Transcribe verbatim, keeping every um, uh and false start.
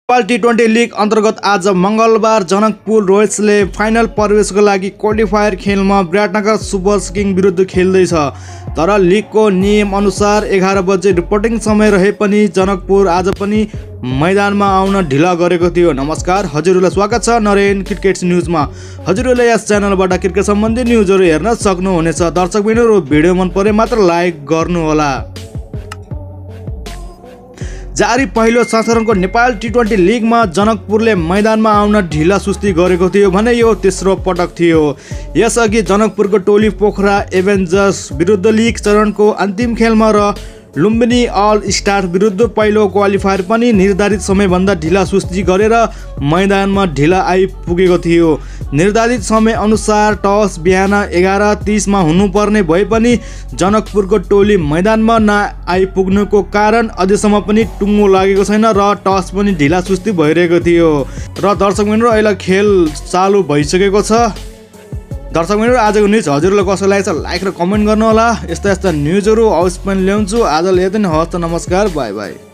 Nepal T twenty league अन्तर्गत आज मंगलबार जनकपुर रोयल्सले फाइनल प्रवेशको लागि क्वालिफायर खेलमा विराटनगर सुपर किङ विरुद्ध खेल्दैछ। तर लिगको नियम अनुसार एघार बजे रिपोर्टिङ समय रहे पनि जनकपुर आज पनि मैदानमा आउन ढिला गरेको थियो। नमस्कार, हजुरहरूलाई स्वागत छ नरेन क्रिकेट न्युजमा। हजुरहरूले यस च्यानलबाट क्रिकेट सम्बन्धी न्युजहरू हेर्न सक्नुहुनेछ। दर्शकबिनहरू भिडियो मन परे मात्र लाइक गर्नुहोला। जारी पहिलो संस्करणको नेपाल टी ट्वेन्टी लिगमा जनकपुरले मैदानमा आउन ढिला सुस्ती गरेको थियो भने यो तेस्रो पटक थियो। यसअघि जनकपुरको टोली पोखरा एभेन्जर्स विरुद्ध लिग चरणको अन्तिम खेलमा र लुम्बिनी अल स्टार विरुद्ध पहिलो क्वालिफायर पनि निर्धारित समयभन्दा ढिला सुस्ती गरेर मैदानमा ढिला आइपुगेको थियो। निर्धारित समय अनुसार टस बिहान एघार तीसमा हुनुपर्ने भए पनि जनकपुरको टोली मैदानमा नआइपुग्नुको कारण अझैसम्म पनि टुङ्गो लागेको छैन र टस पनि ढिला सुस्ती भइरहेको थियो। र दर्शकबिनहरू अहिले खेल चालु भइसकेको छ। दर्शकबिनहरू आजको न्युज हजुरलाई कसो लागेको छ लाइक र कमेन्ट गर्नुहोला। यस्ता यस्ता न्युजहरू अवश्य पनि ल्याउँछु। आजलाई यति नै, हवस् त, नमस्कार, बाई बाई।